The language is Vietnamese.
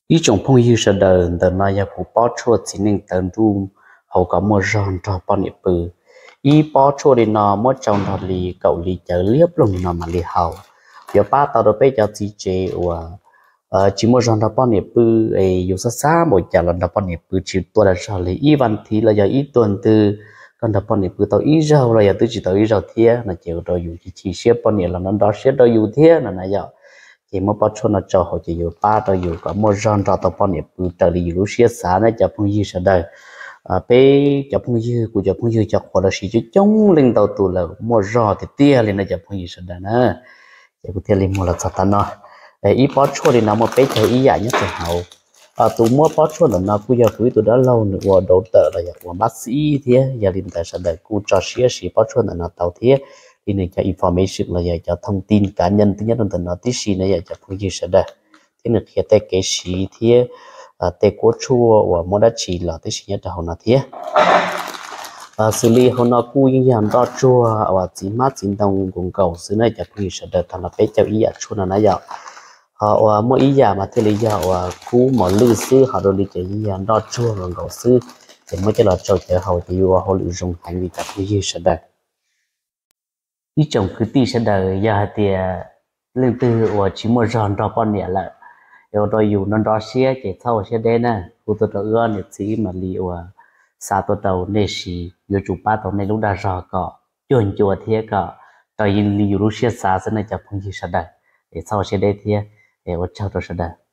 ý trong phong yêu sẽ đờn đờn này phụ bao chua chỉ nên đờn rum hậu có một ròn cho bao nhiêu bự ý bao chua đi nó mất trong đó lì cậu lì chờ liếp lùng nó mà lì hậu giờ ba tao đâu bây giờ chỉ chế và chỉ một ròn đó bao nhiêu bự ấy yêu xa xa một giờ là đó bao nhiêu bự chỉ tôi là sao lì ý văn thì là giờ ý tuần từ còn đó bao nhiêu bự tao ý rau là giờ tôi chỉ tao ý rau thia là chiều rồi dùng chỉ xếp bao nhiêu là nó đó xếp đó dùng thia là này giờ chỉ một bao nhiêu nó cho họ chỉ dùng ba tao dùng có một ròn cho tao bao nhiêu bự tao đi lúc xếp xa này cho phong yêu sẽ đời bé cho phong yêu của cho phong yêu cho họ là sĩ cho chống lên tàu tù là một rò thì tia lên là cho phong yêu sẽ đời nè chỉ có thể lên một là sao ta nói ý bỏ chua thì nó một bé chơi ý giải nhất thì hậu tụ mua bỏ chua là nó cũng giờ quý tụ đã lâu nữa và đầu tờ là và bác sĩ thế giờ lên tại sao đời cũng cho sĩ bỏ chua là nó tàu thế thì này cho information là giờ cho thông tin cá nhân thứ nhất là nó tí xí này giờ cho phong yêu sẽ đời thế nên khi tới cái sĩ thế tê cố chua và mỗi đã chỉ là tí xí nhất là họ nói thế xử lý họ nó cú những hàng đó chua và chỉ mát chỉ đồng cùng cầu xứ này cho phong yêu sẽ đời thằng là bé cho ý chua là nó giờ họ mỗi ý giả mà thế lý do và cú mà lư sư họ đồ lý chỉ ý đó chua và cầu sư thì mới cho là cho cái hậu thì họ lựa dùng hành vi tập như sẽ đời ý chồng cứ ti sẽ đời giờ thì lên từ và chỉ một giòn đó con nhẹ lại rồi tôi dùng nó đó xe chỉ sau xe đen nè cô tôi đã gỡ được gì mà liệu sao tôi đầu nề xì vô chụp ba tàu này lúc đã rõ cọ chuẩn chùa thế cọ tôi liệu lúc xe xa sẽ này chập không gì sẽ đời để sau xe đen thế để我找着是的。